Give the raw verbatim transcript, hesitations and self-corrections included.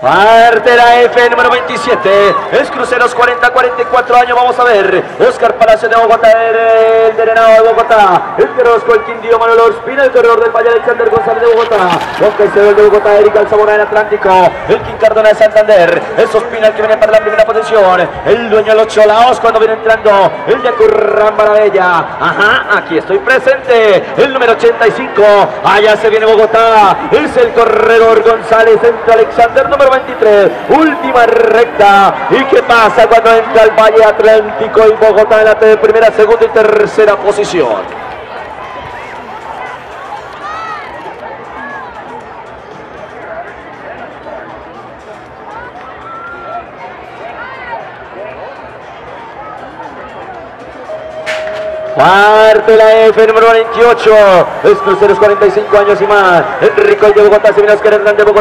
Parte la F número veintisiete, es Cruceros cuarenta, cuarenta y cuatro años, vamos a ver, Oscar Palacio de Bogotá, el Derenado de Bogotá, el Querosco, el Quindío, Manolo Ospina, el corredor del Valle, Alexander González de Bogotá, Don Caicedo de Bogotá, Erika Alzamora del Atlántico, el King Cardona de Santander, el Ospina el que viene para la primera posición, el dueño de los Cholaos cuando viene entrando, el de Curramba la Bella, ajá, aquí estoy presente, el número ochenta y cinco, allá se viene Bogotá, es el corredor González, entra Alexander, número veintitrés, última recta. ¿Y qué pasa cuando entra el Valle Atlántico y Bogotá en la primera, segunda y tercera posición? Parte la F número veintiocho, es Cruceros cuarenta y cinco años y más, Enrico de Bogotá, se viene Oscar Hernández de Bogotá.